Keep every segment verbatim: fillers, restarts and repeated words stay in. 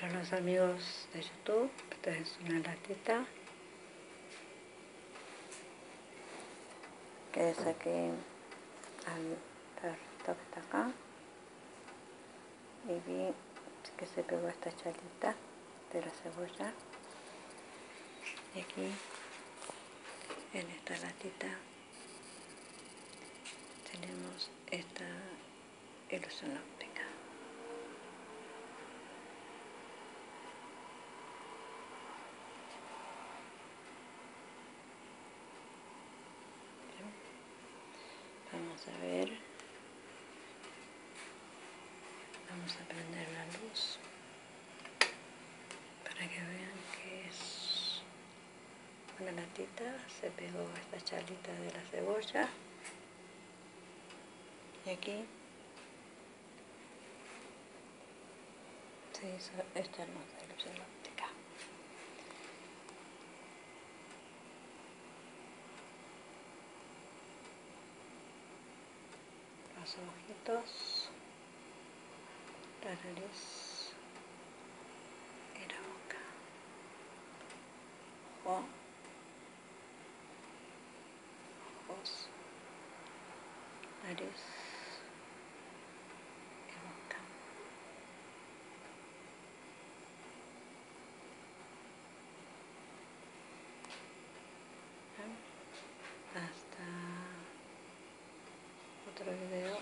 Para los amigos de YouTube, esta es una latita que saqué al perrito que está acá y vi que se pegó esta chalita de la cebolla. Y aquí en esta latita tenemos esta ilusión óptica. Vamos a ver, vamos a prender la luz para que vean que es una latita, se pegó esta charlita de la cebolla y aquí se hizo esta hermosa ilusión óptica. Los ojitos, la nariz y la boca, ojo, ojos, nariz y boca. Hasta otro video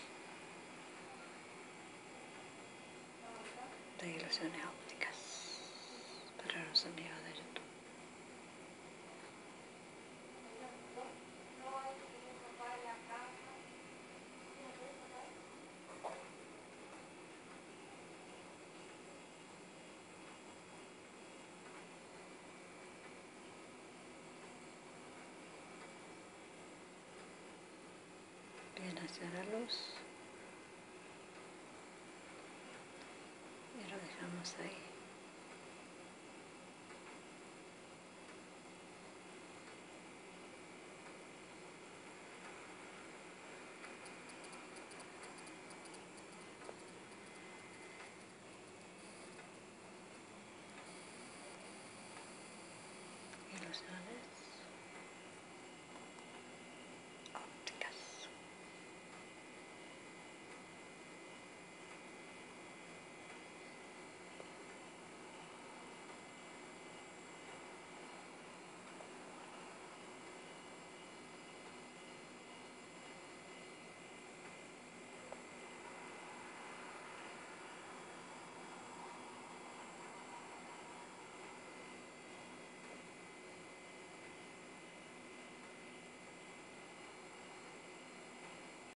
de ilusiones ópticas para los amigos de YouTube. Bien hacia la luz y lo dejamos ahí.